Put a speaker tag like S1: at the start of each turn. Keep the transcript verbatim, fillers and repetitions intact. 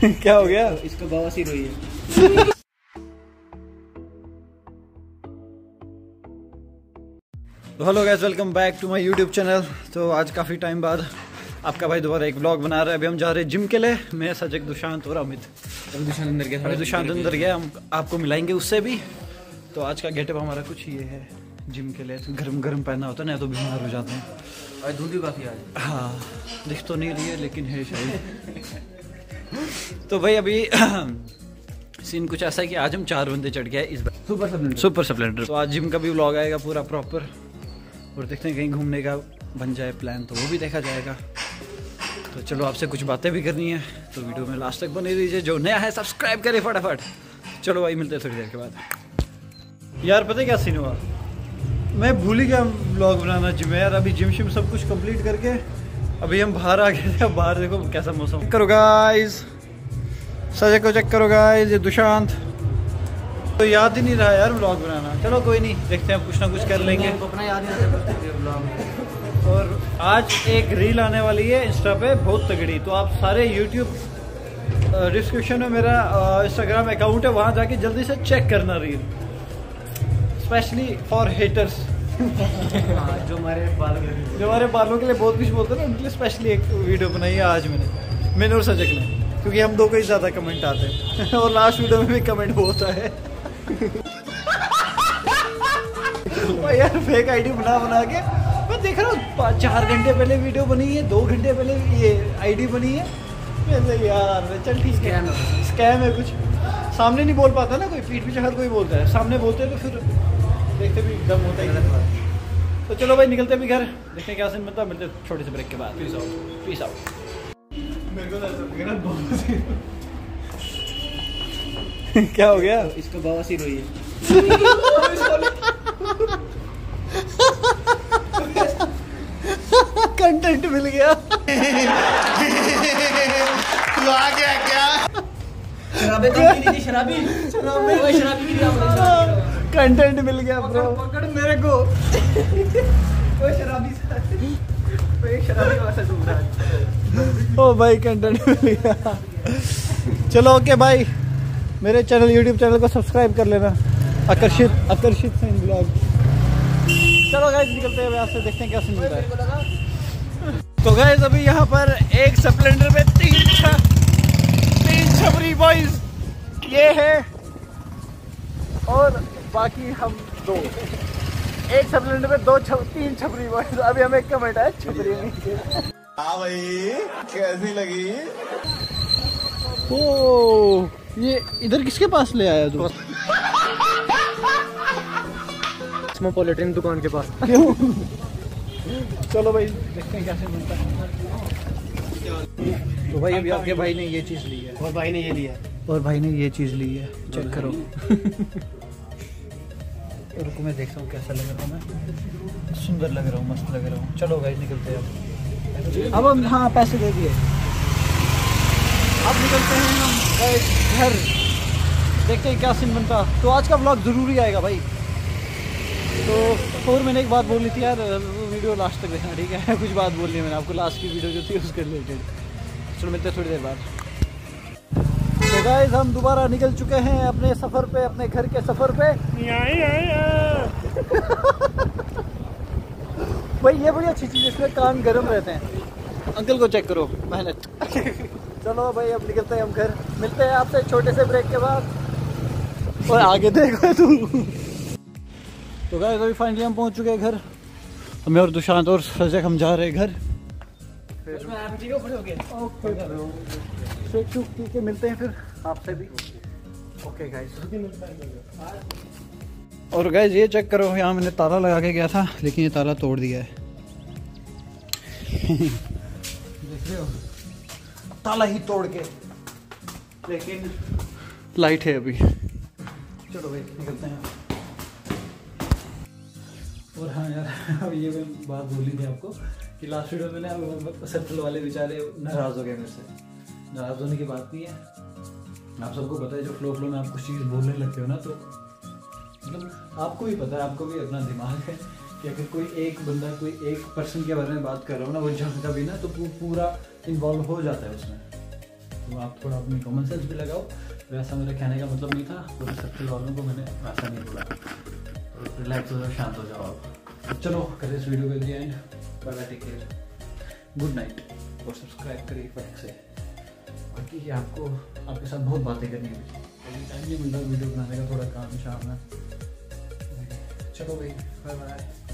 S1: क्या हो गया?
S2: इसको बवासीर हुई है।
S1: Hello guys, welcome back to my YouTube channel. तो आज काफ़ी टाइम बाद आपका भाई दोबारा एक व्लॉग बना रहा है। अभी हम जा रहे हैं जिम के लिए। मैं सजग, दुशांत और अमित।
S2: अभी दुशांत अंदर गया,
S1: अभी दुशांत अंदर गया, हम आपको मिलाएंगे उससे भी। तो आज का गेटअप हमारा कुछ ये है जिम के लिए। तो गर्म गर्म पहनना होता है ना, तो बीमार हो जाते हैं।
S2: और धूल भी काफ़ी आज।
S1: हाँ, दिख तो नहीं रही है लेकिन है शायद। तो भाई अभी सीन कुछ ऐसा है कि आज हम चार बंदे चढ़ गए इस बार
S2: सुपर स्प्लेंडर
S1: सुपर स्प्लेंडर। तो आज जिम का भी व्लॉग आएगा पूरा प्रॉपर, और देखते हैं कहीं घूमने का बन जाए प्लान तो वो भी देखा जाएगा। तो चलो, आपसे कुछ बातें भी करनी है, तो वीडियो में लास्ट तक बने रहिए। जो नया है सब्सक्राइब करे फटाफट। चलो भाई, मिलते हैं थोड़ी देर के बाद। यार पता है क्या सीन हुआ, मैं भूल ही गया व्लॉग बनाना जिम में यार। अभी जिम शिम सब कुछ कंप्लीट करके अभी हम बाहर आ गए थे। बाहर देखो कैसा मौसम। करो गाइस, सजे को चेक करो गाइस, ये दुशांत। तो याद ही नहीं रहा यार व्लॉग बनाना। चलो कोई नहीं, देखते हैं कुछ ना कुछ कर लेंगे।
S2: अपना याद नहीं रहता।
S1: और आज एक रील आने वाली है इंस्टा पे बहुत तगड़ी। तो आप सारे यूट्यूब डिस्क्रिप्शन में मेरा इंस्टाग्राम अकाउंट है, वहाँ जाके जल्दी से चेक करना रील, स्पेशली फॉर हेटर्स।
S2: जो हमारे बालों के लिए
S1: जो हमारे बालों के लिए बहुत कुछ बोलते हैं ना, उनके लिए स्पेशली एक वीडियो बनाई है आज मैंने मैंने और सजग ने, क्योंकि हम दो को ही ज़्यादा कमेंट आते हैं। और लास्ट वीडियो में भी कमेंट बहुत है। यार फेक आईडी बना बना के मैं देख रहा हूँ, चार घंटे पहले वीडियो बनी है, दो घंटे पहले ये आईडी बनी है। मैं यार चल ठीक है, स्कैम है कुछ। सामने नहीं बोल पाता ना कोई, पीठ पीछे हर कोई बोलता है। सामने बोलते हैं तो फिर देखते भी दम होता है। तो चलो भाई, निकलते भी घर, देखते हैं क्या सीन बनता है। मिलते छोटे से ब्रेक के बाद। Peace out, peace out. मेरे को क्या हो गया?
S2: इसको बवासीर हुई है।
S1: कंटेंट मिल गया।
S2: तू आ गया क्या? शराबी शराबी शराबी शराबी
S1: कंटेंट मिल गया ब्रो।
S2: पकड़ मेरे को। कोई शराबी कोई शराबी वाला ढूंढ रहा है।
S1: ओ भाई, कंटेंट मिल गया। चलो ओके भाई, मेरे चैनल यूट्यूब चैनल को सब्सक्राइब कर लेना। आकर्षित आकर्षित सिंह ब्लॉग। चलो गाइस, निकलते हैं यहाँ से, देखते हैं क्या सीन होता है। तो गाइस अभी यहाँ पर एक स्प्लेंडर में तीन छ, तीन छपरी बॉयज ये है, और बाकी हम दो। एक स्प्लेंडर में दो छप, तीन छपरी बॉयज। अभी हमें कमेंट आया छपरी नहीं।
S3: हाँ भाई, कैसी लगी?
S1: ओ ये इधर किसके पास ले आया तू?
S2: कॉस्मोपॉलिटन दुकान के पास।
S1: क्यों? चलो भाई, देखते हैं कैसे मिलता है। तो भाई अभी आपके भाई ने ये चीज़ ली है,
S2: और भाई ने ये लिया,
S1: और भाई ने ये चीज़ ली है। चेक करो। रुको मैं देखता हूँ कैसा लग रहा हूँ। मैं सुंदर लग रहा हूँ, मस्त लग रहा हूँ। चलो गाइस, निकलते हैं अब। अब हम हाँ पैसे दे दिए, अब निकलते हैं हम गाइस घर। देखते हैं क्या सीन बनता। तो आज का व्लॉग ज़रूरी आएगा भाई। तो और मैंने एक बात बोली थी यार, वो वीडियो लास्ट तक देखना, ठीक है? कुछ बात बोलनी है मैंने आपको, लास्ट की वीडियो जो थी उसके रिलेटेड। चलो मिलते हैं थोड़ी देर बाद। तो गाइस हम दोबारा निकल चुके हैं अपने सफ़र पे, अपने घर के सफ़र पे। भाई ये बड़ी अच्छी चीज़ है, इसमें कान गर्म रहते हैं। अंकल को चेक करो, मेहनत। चलो भाई, अब निकलते हैं हम घर। मिलते हैं आपसे छोटे से ब्रेक के बाद। और आगे देखो तू। तो गाइस अभी फाइनली हम पहुंच चुके हैं घर। हमें और दुशांत और सजग हम जा रहे हैं घर। ठीक है, मिलते हैं फिर आपसे भी। Okay guys. और गाइस ये चेक करो, यहाँ मैंने ताला लगा के गया था, लेकिन ये ताला तोड़ दिया है। देख रहे हो, ताला ही तोड़ के, लेकिन लाइट है अभी। चलो भाई निकलते हैं। और हाँ यार, अब ये मैं बात बोली थी आपको कि लास्ट वीडियो में ना सर्कल वाले बेचारे नाराज़ हो गए मेरे से। नाराज़ होने की बात नहीं है, आप सबको पता है जो फ्लो फ्लो में आप कुछ चीज़ बोलने लगते हो ना, तो मतलब आपको भी पता है, आपको भी अपना दिमाग है कि अगर कोई एक बंदा कोई एक पर्सन के बारे में बात कर रहा हो ना, वो जहाँ का भी ना, तो पूरा इन्वॉल्व हो जाता है उसमें। तो आप थोड़ा अपनी कॉमन सेंस भी लगाओ। वैसा मेरा कहने का मतलब नहीं था, पूरे सर्कल वालों को मैंने वैसा नहीं बोला। तो रिलैक्स हो जाओ, शांत हो जाओ आप। तो चलो करें इस वीडियो के end. Bye bye, take care, good night, और सब्सक्राइब करिए फट से। बाकी आपको आपके साथ बहुत बातें करनी है, अभी टाइम नहीं मिल रहा वीडियो बनाने का, थोड़ा काम शाम है। चलो भाई, बाय बाय।